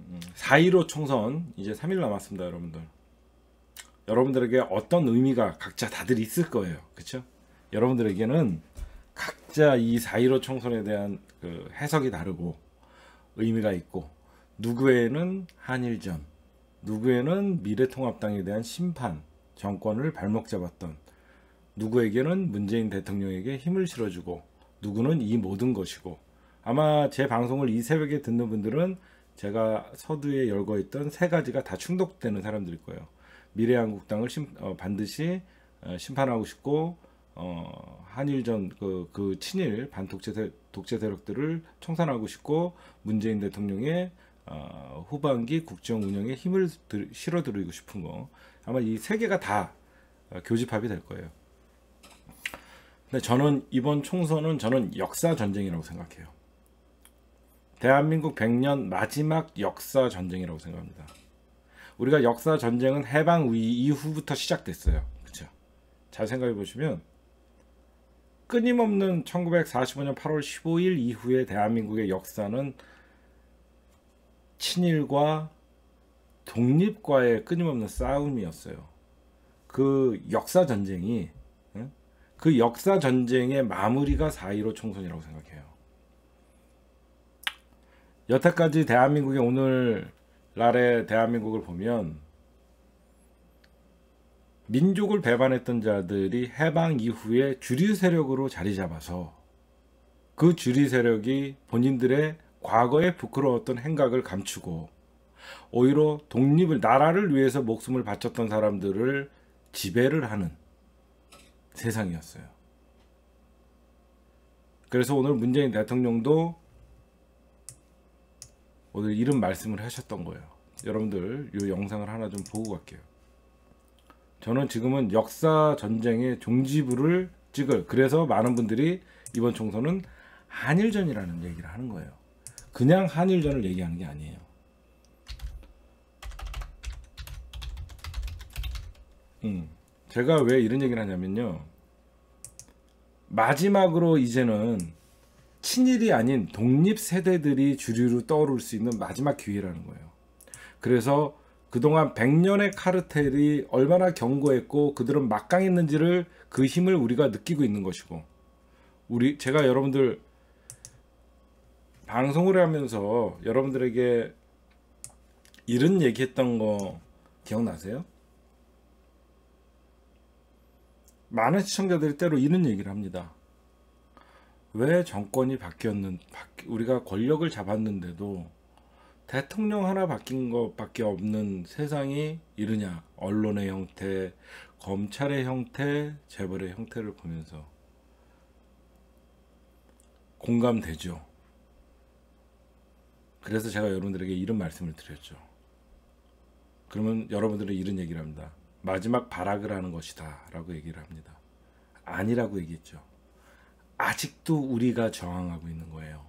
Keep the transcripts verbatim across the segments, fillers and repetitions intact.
사 일오 총선 이제 삼 일 남았습니다, 여러분들. 여러분들에게 어떤 의미가 각자 다들 있을 거예요, 그렇죠? 여러분들에게는 각자 이 사 일오 총선에 대한 그 해석이 다르고 의미가 있고, 누구에는 한일전, 누구에는 미래통합당에 대한 심판, 정권을 발목 잡았던, 누구에게는 문재인 대통령에게 힘을 실어주고, 누구는 이 모든 것이고, 아마 제 방송을 이 새벽에 듣는 분들은 제가 서두에 열거했던 세 가지가 다 충족되는 사람들일 거예요. 미래한국당을 심, 어, 반드시 어, 심판하고 싶고, 어, 한일전 그, 그 친일 반독재 세, 독재 세력들을 청산하고 싶고, 문재인 대통령의 어, 후반기 국정 운영에 힘을 들, 실어드리고 싶은 거, 아마 이 세 개가 다 어, 교집합이 될 거예요. 근데 저는 이번 총선은 저는 역사 전쟁이라고 생각해요. 대한민국 백 년 마지막 역사 전쟁이라고 생각합니다. 우리가 역사 전쟁은 해방 이후부터 시작됐어요. 그렇죠? 잘 생각해 보시면 끊임없는 천구백사십오 년 팔월 십오일 이후에 대한민국의 역사는 친일과 독립과의 끊임없는 싸움이었어요. 그 역사 전쟁이, 그 역사 전쟁의 마무리가 사 일오 총선이라고 생각해요. 여태까지 대한민국의 오늘날의 대한민국을 보면 민족을 배반했던 자들이 해방 이후에 주류 세력으로 자리 잡아서 그 주류 세력이 본인들의 과거에 부끄러웠던 행각을 감추고 오히려 독립을, 나라를 위해서 목숨을 바쳤던 사람들을 지배를 하는 세상이었어요. 그래서 오늘 문재인 대통령도 오늘 이런 말씀을 하셨던 거예요. 여러분들 이 영상을 하나 좀 보고 갈게요. 저는 지금은 역사 전쟁의 종지부를 찍을, 그래서 많은 분들이 이번 총선은 한일전이라는 얘기를 하는 거예요. 그냥 한일전을 얘기하는 게 아니에요. 음, 제가 왜 이런 얘기를 하냐면요, 마지막으로 이제는 친일이 아닌 독립 세대들이 주류로 떠오를 수 있는 마지막 기회라는 거예요. 그래서 그동안 백 년의 카르텔이 얼마나 견고했고 그들은 막강했는지를, 그 힘을 우리가 느끼고 있는 것이고, 우리 제가 여러분들 방송을 하면서 여러분들에게 이런 얘기했던 거 기억나세요? 많은 시청자들이 때로 이런 얘기를 합니다. 왜 정권이 바뀌었는, 우리가 권력을 잡았는데도 대통령 하나 바뀐 것밖에 없는 세상이 이러냐. 언론의 형태, 검찰의 형태, 재벌의 형태를 보면서 공감되죠. 그래서 제가 여러분들에게 이런 말씀을 드렸죠. 그러면 여러분들은 이런 얘기를 합니다. 마지막 발악을 하는 것이다 라고 얘기를 합니다. 아니라고 얘기했죠. 아직도 우리가 저항하고 있는 거예요.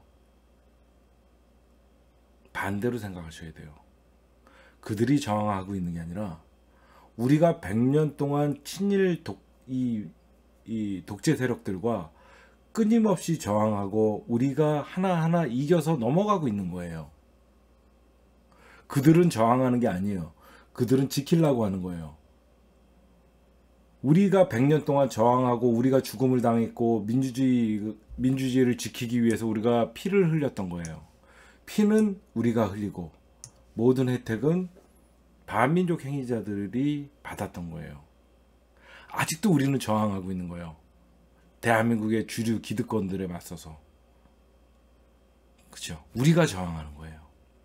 반대로 생각하셔야 돼요. 그들이 저항하고 있는 게 아니라 우리가 백 년 동안 친일 독, 이, 이 독재 세력들과 끊임없이 저항하고 우리가 하나하나 이겨서 넘어가고 있는 거예요. 그들은 저항하는 게 아니에요. 그들은 지키려고 하는 거예요. 우리가 백 년 동안 저항하고 우리가 죽음을 당했고 민주주의, 민주주의를 지키기 위해서 우리가 피를 흘렸던 거예요. 피는 우리가 흘리고 모든 혜택은 반민족 행위자들이 받았던 거예요. 아직도 우리는 저항하고 있는 거예요. 대한민국의 주류 기득권들에 맞서서. 그렇죠? 우리가 저항하는 거예요.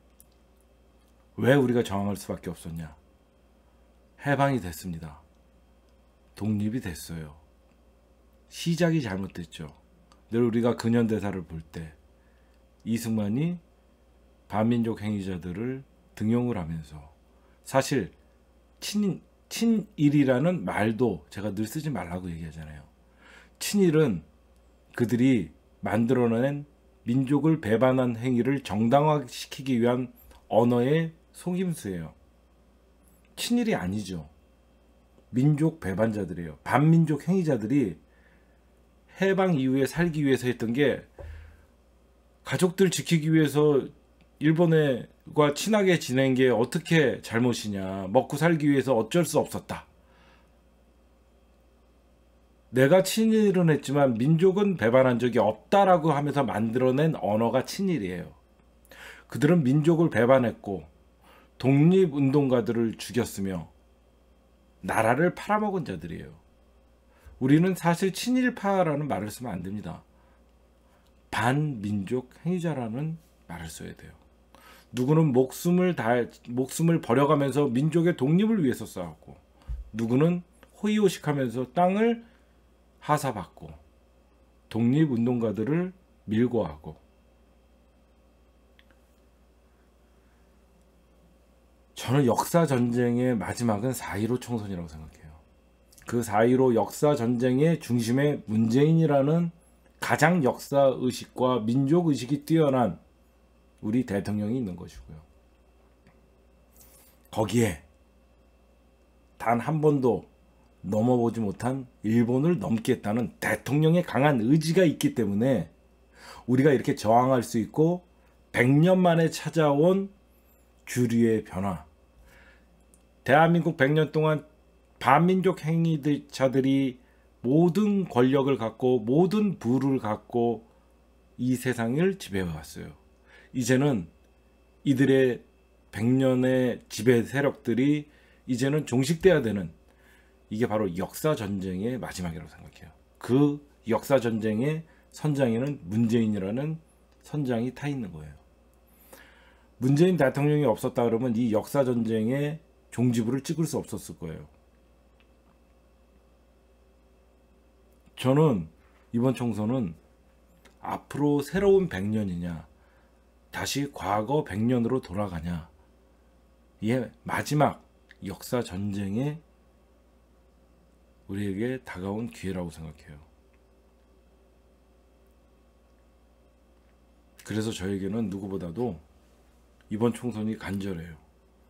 왜 우리가 저항할 수밖에 없었냐? 해방이 됐습니다. 독립이 됐어요. 시작이 잘못됐죠. 늘 우리가 근현대사를 볼 때 이승만이 반민족 행위자들을 등용을 하면서, 사실 친, 친일이라는 말도 제가 늘 쓰지 말라고 얘기하잖아요. 친일은 그들이 만들어낸 민족을 배반한 행위를 정당화시키기 위한 언어의 속임수예요. 친일이 아니죠. 민족 배반자들이에요. 반민족 행위자들이 해방 이후에 살기 위해서 했던 게, 가족들 지키기 위해서 일본과 친하게 지낸 게 어떻게 잘못이냐. 먹고 살기 위해서 어쩔 수 없었다. 내가 친일은 했지만 민족은 배반한 적이 없다라고 하면서 만들어낸 언어가 친일이에요. 그들은 민족을 배반했고 독립운동가들을 죽였으며 나라를 팔아먹은 자들이에요. 우리는 사실 친일파라는 말을 쓰면 안 됩니다. 반민족 행위자라는 말을 써야 돼요. 누구는 목숨을 다 목숨을 버려가면서 민족의 독립을 위해서 싸웠고, 누구는 호의호식하면서 땅을 하사받고 독립운동가들을 밀고 하고. 저는 역사전쟁의 마지막은 사 일오 총선이라고 생각해요. 그 사 일오 역사전쟁의 중심에 문재인이라는 가장 역사의식과 민족의식이 뛰어난 우리 대통령이 있는 것이고요. 거기에 단 한 번도 넘어보지 못한 일본을 넘겠다는 대통령의 강한 의지가 있기 때문에 우리가 이렇게 저항할 수 있고, 백 년 만에 찾아온 주류의 변화, 대한민국 백 년 동안 반민족 행위자들이 모든 권력을 갖고 모든 부를 갖고 이 세상을 지배해왔어요. 이제는 이들의 백 년의 지배 세력들이 이제는 종식돼야 되는, 이게 바로 역사전쟁의 마지막이라고 생각해요. 그 역사전쟁의 선장에는 문재인이라는 선장이 타 있는 거예요. 문재인 대통령이 없었다 그러면 이 역사전쟁의 종지부를 찍을 수 없었을 거예요. 저는 이번 총선은 앞으로 새로운 백 년이냐, 다시 과거 백 년으로 돌아가냐, 이게 마지막 역사전쟁의 우리에게 다가온 기회라고 생각해요. 그래서 저에게는 누구보다도 이번 총선이 간절해요.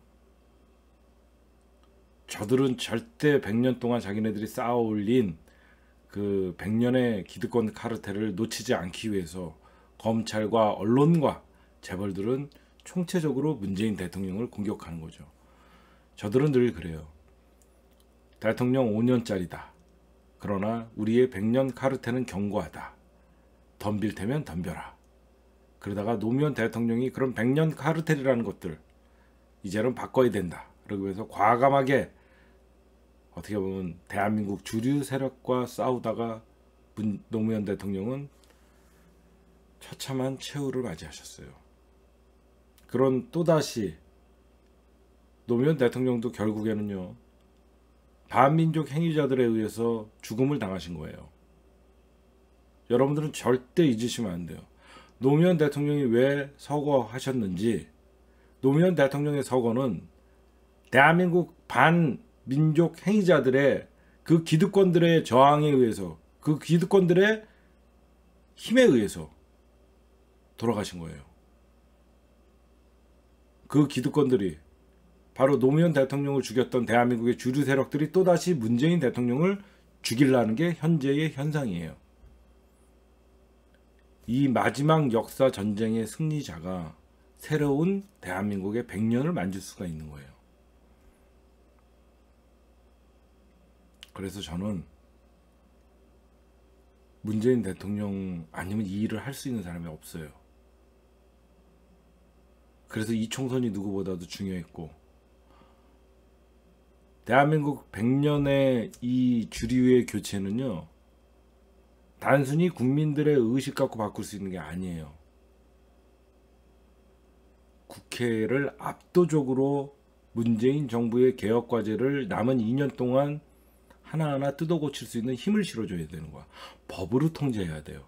저들은 절대 백 년 동안 자기네들이 쌓아 올린 그 백 년의 기득권 카르텔을 놓치지 않기 위해서 검찰과 언론과 재벌들은 총체적으로 문재인 대통령을 공격하는 거죠. 저들은 늘 그래요. 대통령 오 년짜리다. 그러나 우리의 백 년 카르텔은 견고하다. 덤빌 테면 덤벼라. 그러다가 노무현 대통령이 그런 백 년 카르텔이라는 것들 이제는 바꿔야 된다. 그러기 위해서 과감하게 어떻게 보면 대한민국 주류 세력과 싸우다가 문, 노무현 대통령은 처참한 최후를 맞이하셨어요. 그런 또다시 노무현 대통령도 결국에는요, 반민족 행위자들에 의해서 죽음을 당하신 거예요. 여러분들은 절대 잊으시면 안 돼요. 노무현 대통령이 왜 서거하셨는지. 노무현 대통령의 서거는 대한민국 반민족 행위자들의 그 기득권들의 저항에 의해서, 그 기득권들의 힘에 의해서 돌아가신 거예요. 그 기득권들이 바로 노무현 대통령을 죽였던 대한민국의 주류 세력들이 또다시 문재인 대통령을 죽이려는 게 현재의 현상이에요. 이 마지막 역사 전쟁의 승리자가 새로운 대한민국의 백 년을 만들 수가 있는 거예요. 그래서 저는 문재인 대통령 아니면 이 일을 할 수 있는 사람이 없어요. 그래서 이 총선이 누구보다도 중요했고, 대한민국 백 년의 이 주류의 교체는요, 단순히 국민들의 의식 갖고 바꿀 수 있는 게 아니에요. 국회를 압도적으로 문재인 정부의 개혁 과제를 남은 이 년 동안 하나하나 뜯어 고칠 수 있는 힘을 실어줘야 되는 거야. 법으로 통제해야 돼요.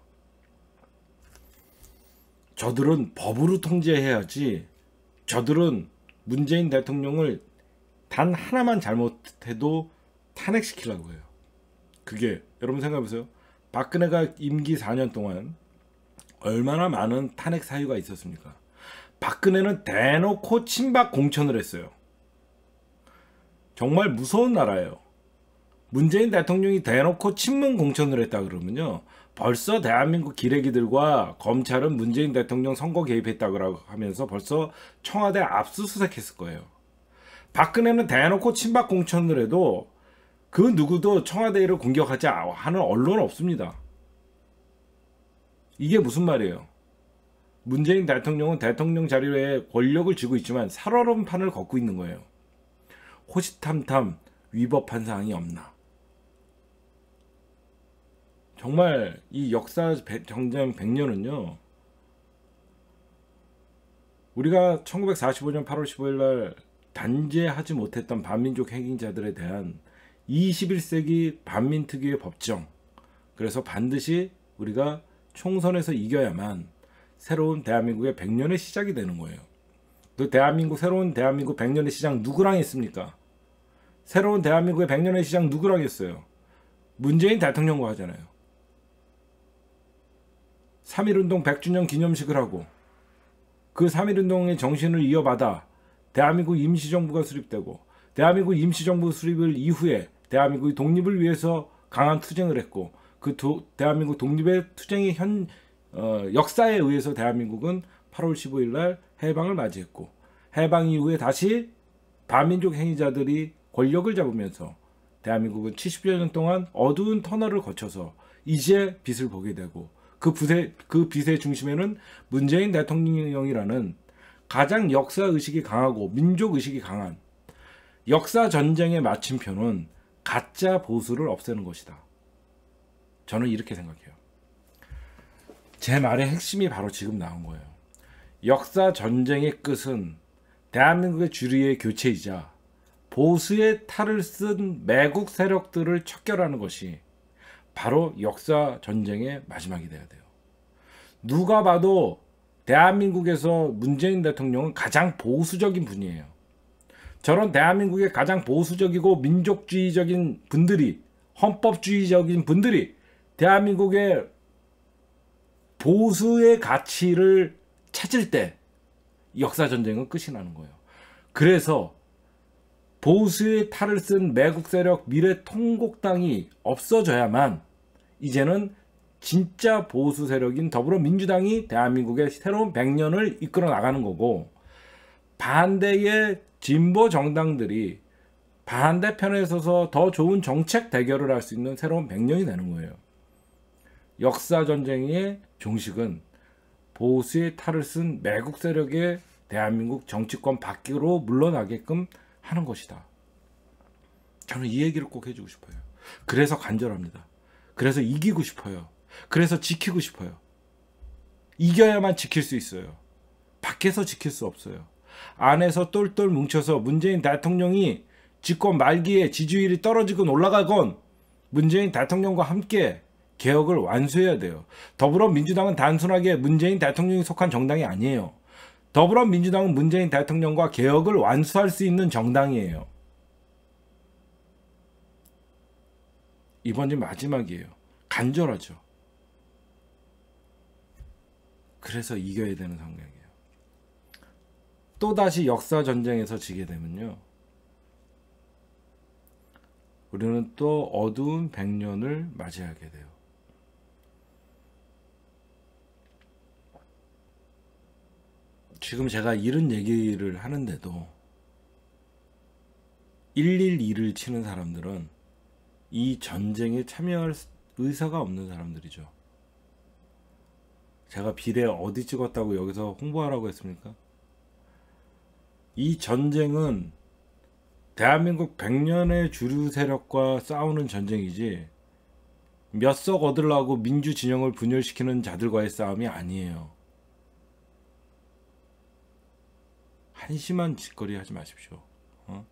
저들은 법으로 통제해야지, 저들은 문재인 대통령을 단 하나만 잘못해도 탄핵시키려고 해요. 그게 여러분 생각해보세요. 박근혜가 임기 사 년 동안 얼마나 많은 탄핵 사유가 있었습니까? 박근혜는 대놓고 친박 공천을 했어요. 정말 무서운 나라예요. 문재인 대통령이 대놓고 친문 공천을 했다 그러면요, 벌써 대한민국 기레기들과 검찰은 문재인 대통령 선거 개입했다고 하면서 벌써 청와대 압수수색했을 거예요. 박근혜는 대놓고 친박 공천을 해도 그 누구도 청와대를 공격하지 하는 언론은 없습니다. 이게 무슨 말이에요? 문재인 대통령은 대통령 자리에 권력을 쥐고 있지만 살얼음판을 걷고 있는 거예요. 호시탐탐 위법한 사항이 없나. 정말 이 역사 정장 백 년은요. 우리가 천구백사십오 년 팔월 십오일 날 단죄하지 못했던 반민족 행위자들에 대한 이십일 세기 반민특위의 법정. 그래서 반드시 우리가 총선에서 이겨야만 새로운 대한민국의 백 년의 시작이 되는 거예요. 그 대한민국 새로운 대한민국 백 년의 시작 누구랑 했습니까? 새로운 대한민국의 백 년의 시작 누구랑 했어요? 문재인 대통령과 하잖아요. 삼일운동 백 주년 기념식을 하고 그 삼일운동의 정신을 이어받아 대한민국 임시정부가 수립되고 대한민국 임시정부 수립을 이후에 대한민국의 독립을 위해서 강한 투쟁을 했고 그 도, 대한민국 독립의 투쟁의 현 어, 역사에 의해서 대한민국은 팔월 십오일 날 해방을 맞이했고 해방 이후에 다시 반민족 행위자들이 권력을 잡으면서 대한민국은 칠십여 년 동안 어두운 터널을 거쳐서 이제 빛을 보게 되고 그 빛의, 그 빛의 중심에는 문재인 대통령이라는 가장 역사의식이 강하고 민족의식이 강한 역사 전쟁의 마침표는 가짜 보수를 없애는 것이다. 저는 이렇게 생각해요. 제 말의 핵심이 바로 지금 나온 거예요. 역사 전쟁의 끝은 대한민국의 주류의 교체이자 보수의 탈을 쓴 매국 세력들을 척결하는 것이 바로 역사 전쟁의 마지막이 돼야 돼요. 누가 봐도 대한민국에서 문재인 대통령은 가장 보수적인 분이에요. 저런 대한민국의 가장 보수적이고 민족주의적인 분들이, 헌법주의적인 분들이 대한민국의 보수의 가치를 찾을 때 역사 전쟁은 끝이 나는 거예요. 그래서 보수의 탈을 쓴 매국 세력 미래통곡당이 없어져야만 이제는 진짜 보수 세력인 더불어민주당이 대한민국의 새로운 백 년을 이끌어 나가는 거고, 반대의 진보 정당들이 반대편에 서서 더 좋은 정책 대결을 할 수 있는 새로운 백 년이 되는 거예요. 역사 전쟁의 종식은 보수의 탈을 쓴 매국 세력의 대한민국 정치권 밖으로 물러나게끔 하는 것이다. 저는 이 얘기를 꼭 해주고 싶어요. 그래서 간절합니다. 그래서 이기고 싶어요. 그래서 지키고 싶어요. 이겨야만 지킬 수 있어요. 밖에서 지킬 수 없어요. 안에서 똘똘 뭉쳐서 문재인 대통령이 집권 말기에 지지율이 떨어지건 올라가건 문재인 대통령과 함께 개혁을 완수해야 돼요. 더불어민주당은 단순하게 문재인 대통령이 속한 정당이 아니에요. 더불어민주당은 문재인 대통령과 개혁을 완수할 수 있는 정당이에요. 이번이 마지막이에요. 간절하죠. 그래서 이겨야 되는 상황이에요. 또다시 역사 전쟁에서 지게 되면요, 우리는 또 어두운 백 년을 맞이하게 돼요. 지금 제가 이런 얘기를 하는데도 일일이를 치는 사람들은 이 전쟁에 참여할 의사가 없는 사람들이죠. 제가 비례 어디 찍었다고 여기서 홍보하라고 했습니까? 이 전쟁은 대한민국 백 년의 주류 세력과 싸우는 전쟁이지 몇 석 얻으려고 민주 진영을 분열시키는 자들과의 싸움이 아니에요. 한심한 짓거리 하지 마십시오. 어?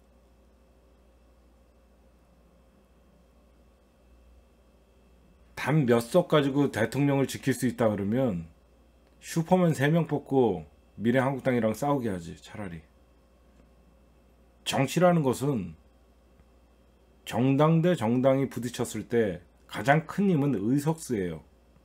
단 몇 석 가지고 대통령을 지킬 수 있다 그러면 슈퍼맨 세 명 뽑고 미래한국당이랑 싸우게 하지, 차라리. 정치라는 것은 정당 대 정당이 부딪혔을 때 가장 큰 힘은 의석수예요.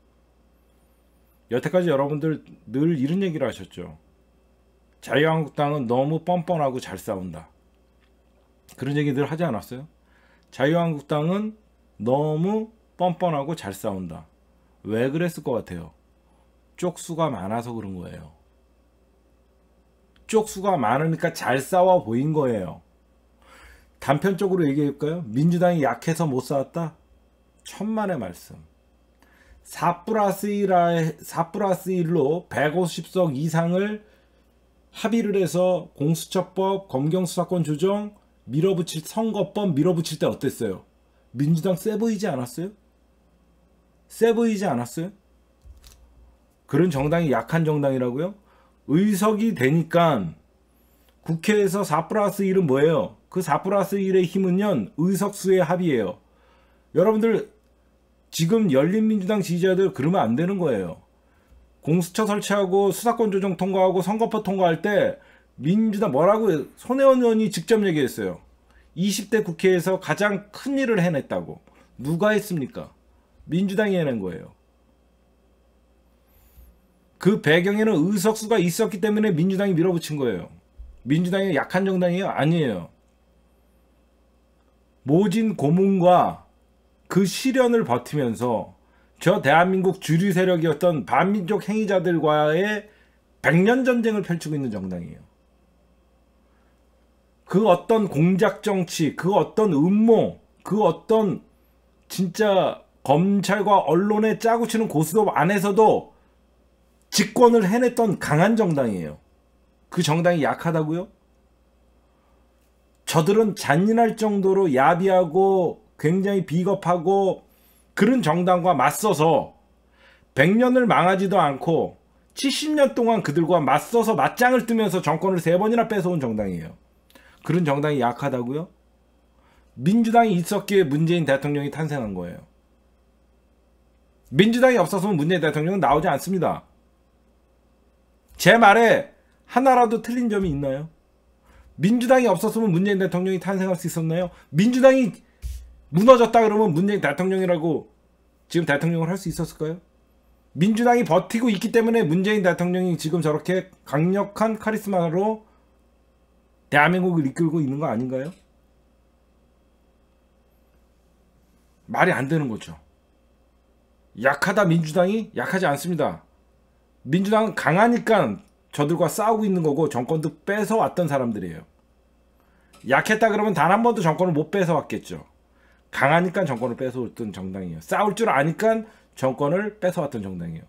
여태까지 여러분들 늘 이런 얘기를 하셨죠. 자유한국당은 너무 뻔뻔하고 잘 싸운다. 그런 얘기 늘 하지 않았어요? 자유한국당은 너무 뻔뻔하고 잘 싸운다. 왜 그랬을 것 같아요? 쪽수가 많아서 그런 거예요. 쪽수가 많으니까 잘 싸워 보인 거예요. 단편적으로 얘기해볼까요? 민주당이 약해서 못 싸웠다? 천만의 말씀. 사 플러스 일로 백오십 석 이상을 합의를 해서 공수처법, 검경수사권 조정, 밀어붙일 선거법 밀어붙일 때 어땠어요? 민주당 세 보이지 않았어요? 세 보이지 않았어요? 그런 정당이 약한 정당이라고요? 의석이 되니까 국회에서 사 플러스 일은 뭐예요? 그 사 플러스 일의 힘은요, 의석수의 합의예요. 여러분들 지금 열린민주당 지지자들 그러면 안 되는 거예요. 공수처 설치하고 수사권 조정 통과하고 선거법 통과할 때 민주당 뭐라고 손혜원 의원이 직접 얘기했어요. 이십 대 국회에서 가장 큰 일을 해냈다고. 누가 했습니까? 민주당이 해낸 거예요. 그 배경에는 의석수가 있었기 때문에 민주당이 밀어붙인 거예요. 민주당이 약한 정당이에요? 아니에요. 모진 고문과 그 시련을 버티면서 저 대한민국 주류 세력이었던 반민족 행위자들과의 백년 전쟁을 펼치고 있는 정당이에요. 그 어떤 공작 정치, 그 어떤 음모, 그 어떤 진짜 검찰과 언론에 짜고 치는 고스톱 안에서도 집권을 해냈던 강한 정당이에요. 그 정당이 약하다고요? 저들은 잔인할 정도로 야비하고 굉장히 비겁하고 그런 정당과 맞서서 백 년을 망하지도 않고 칠십 년 동안 그들과 맞서서 맞짱을 뜨면서 정권을 세 번이나 뺏어온 정당이에요. 그런 정당이 약하다고요? 민주당이 있었기에 문재인 대통령이 탄생한 거예요. 민주당이 없었으면 문재인 대통령은 나오지 않습니다. 제 말에 하나라도 틀린 점이 있나요? 민주당이 없었으면 문재인 대통령이 탄생할 수 있었나요? 민주당이 무너졌다 그러면 문재인 대통령이라고 지금 대통령을 할 수 있었을까요? 민주당이 버티고 있기 때문에 문재인 대통령이 지금 저렇게 강력한 카리스마로 대한민국을 이끌고 있는 거 아닌가요? 말이 안 되는 거죠. 약하다 민주당이? 약하지 않습니다. 민주당은 강하니까 저들과 싸우고 있는 거고 정권도 뺏어왔던 사람들이에요. 약했다 그러면 단 한 번도 정권을 못 뺏어왔겠죠. 강하니까 정권을 뺏어왔던 정당이에요. 싸울 줄 아니까 정권을 뺏어왔던 정당이에요.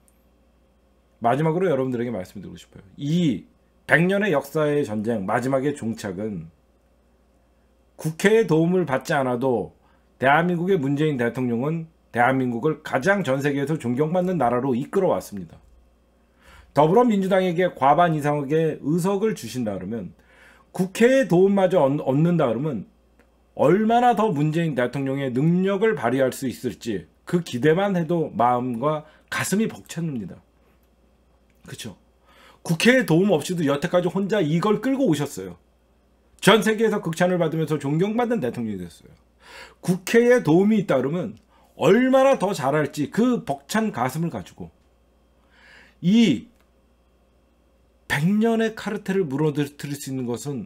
마지막으로 여러분들에게 말씀드리고 싶어요. 이 백 년의 역사의 전쟁 마지막의 종착은 국회의 도움을 받지 않아도 대한민국의 문재인 대통령은 대한민국을 가장 전 세계에서 존경받는 나라로 이끌어왔습니다. 더불어민주당에게 과반 이상의 의석을 주신다 그러면 국회의 도움마저 얻는다 그러면 얼마나 더 문재인 대통령의 능력을 발휘할 수 있을지 그 기대만 해도 마음과 가슴이 벅찹니다. 그렇죠? 국회의 도움 없이도 여태까지 혼자 이걸 끌고 오셨어요. 전 세계에서 극찬을 받으면서 존경받는 대통령이 됐어요. 국회에 도움이 있다 그러면 얼마나 더 잘할지 그 벅찬 가슴을 가지고 이 백 년의 카르텔을 무너뜨릴 수 있는 것은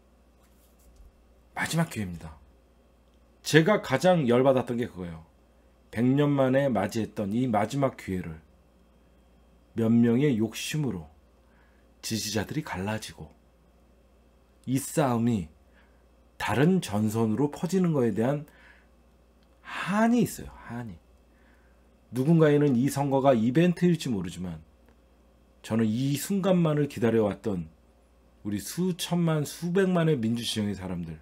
마지막 기회입니다. 제가 가장 열받았던 게 그거예요. 백 년 만에 맞이했던 이 마지막 기회를 몇 명의 욕심으로 지지자들이 갈라지고 이 싸움이 다른 전선으로 퍼지는 거에 대한 한이 있어요. 한이. 누군가에는 이 선거가 이벤트일지 모르지만 저는 이 순간만을 기다려왔던 우리 수천만 수백만의 민주시정의 사람들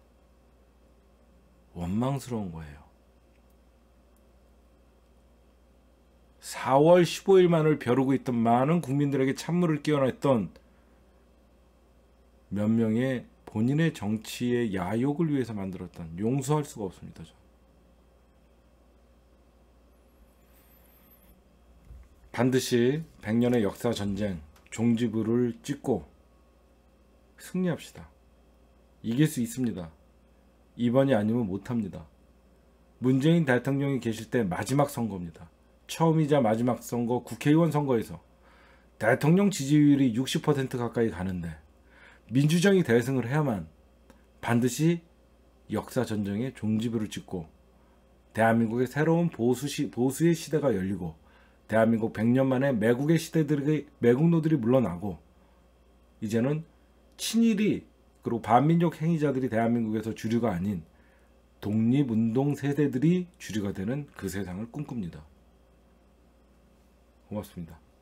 원망스러운 거예요. 사월 십오일만을 벼르고 있던 많은 국민들에게 찬물을 끼얹었던 몇 명의 본인의 정치의 야욕을 위해서 만들었던 용서할 수가 없습니다. 저. 반드시 백 년의 역사 전쟁 종지부를 찍고 승리합시다. 이길 수 있습니다. 이번이 아니면 못합니다. 문재인 대통령이 계실 때 마지막 선거입니다. 처음이자 마지막 선거 국회의원 선거에서 대통령 지지율이 육십 퍼센트 가까이 가는데 민주정이 대승을 해야만 반드시 역사 전쟁의 종지부를 찍고 대한민국의 새로운 보수시, 보수의 시대가 열리고 대한민국 백 년 만에 매국의 시대들의 매국노들이 물러나고 이제는 친일이 그리고 반민족 행위자들이 대한민국에서 주류가 아닌 독립운동 세대들이 주류가 되는 그 세상을 꿈꿉니다. 고맙습니다.